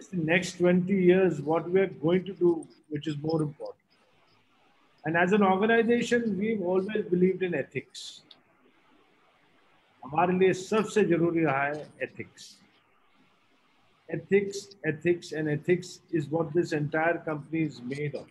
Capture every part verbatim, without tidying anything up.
it's the next twenty years, what we're going to do, which is more important. And as an organization, we've always believed in ethics. हमारे लिए सबसे जरूरी रहा है ethics. Ethics, ethics, and ethics is what this entire company is made of.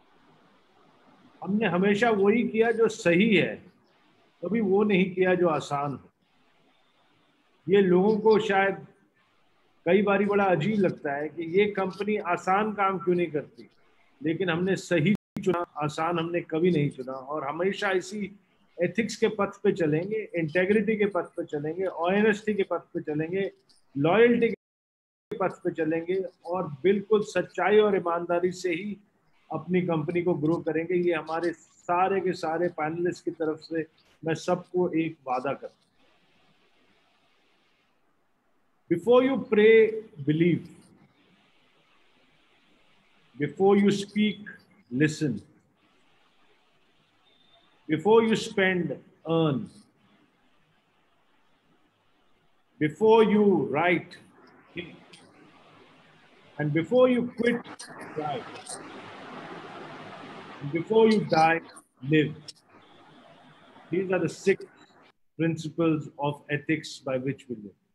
हमने हमेशा वही किया जो सही है, कभी वो नहीं किया जो आसान हो. ये लोगों को शायद कई बारी बड़ा अजीब लगता है कि ये कंपनी आसान काम क्यों नहीं करती, लेकिन हमने सही चुना, आसान हमने कभी नहीं चुना. और हमेशा इसी एथिक्स के पथ पे चलेंगे, इंटेग्रिटी के पथ पे चलेंगे, ऑनेस्टी के पथ पे चलेंगे, लॉयल्टी के पथ पे चलेंगे और बिल्कुल सच्चाई और ईमानदारी से ही अपनी कंपनी को ग्रो करेंगे. ये हमारे सारे के सारे पैनलिस्ट की तरफ से मैं सबको एक वादा करता हूँ. Before you pray, believe. Before you speak, listen. Before you spend, earn. Before you write, think. And before you quit, try. And before you die, live. These are the six principles of ethics by which we live.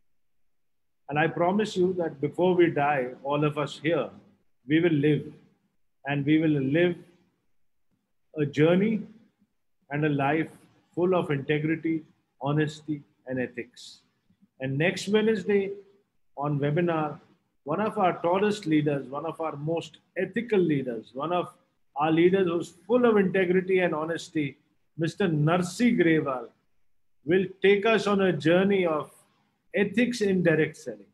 And I promise you that before we die, all of us here, we will live. And we will live a journey and a life full of integrity, honesty, and ethics. And next Wednesday on webinar, one of our tallest leaders, one of our most ethical leaders, one of our leaders who's full of integrity and honesty, Mister Narsi Grewal, will take us on a journey of ethics in direct selling.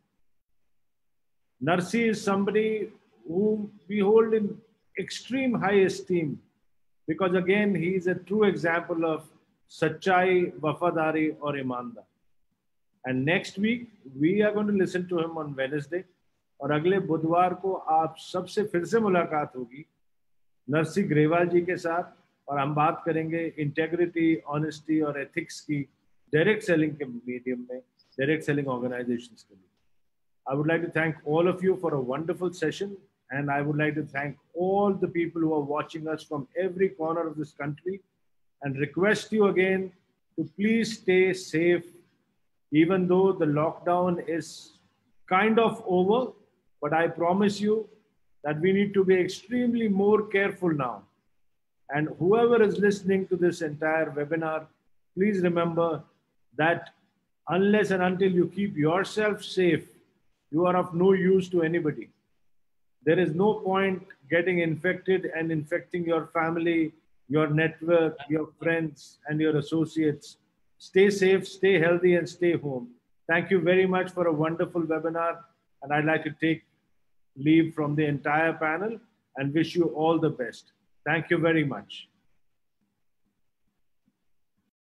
Narsi is somebody whom we hold in extreme high esteem because again, he is a true example of Sachai, Wafadari or Imandar. And next week, we are going to listen to him on Wednesday. और अगले बुधवार को आप सबसे फिर से मुलाकात होगी नरसी ग्रेवाल जी के साथ और हम बात करेंगे इंटेग्रिटी, ऑनेस्टी और एथिक्स की डायरेक्ट सेलिंग के मीडियम में, direct selling organizations. I would like to thank all of you for a wonderful session, and I would like to thank all the people who are watching us from every corner of this country and request you again to please stay safe, even though the lockdown is kind of over, but I promise you that we need to be extremely more careful now. And whoever is listening to this entire webinar, please remember that unless and until you keep yourself safe, you are of no use to anybody. There is no point getting infected and infecting your family, your network, your friends, and your associates. Stay safe, stay healthy, and stay home. Thank you very much for a wonderful webinar. And I'd like to take leave from the entire panel and wish you all the best. Thank you very much.